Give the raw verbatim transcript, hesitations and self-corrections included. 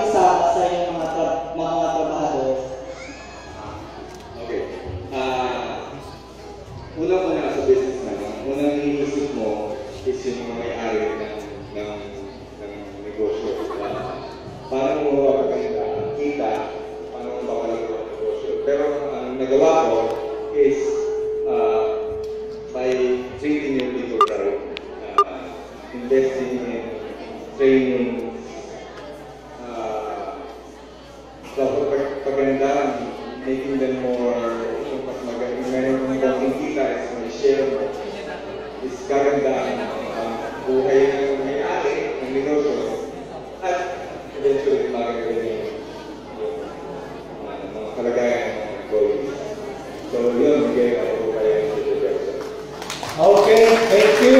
makipagsama sa inyong mga, tra mga trabahador? Okay. Uh, Unang-una sa business na, unang iniisip mo is yung mga may-ari ng, ng, ng negosyo. Uh, paano mo mapaganda kita, paano mo mapaganda ang negosyo. Pero ang nagawa ko is uh, by treating your people right, uh, investing in training, uh, so paganda, making them more, mas magaling, meron kong konting kita is may share mo, is kaganda ang buhay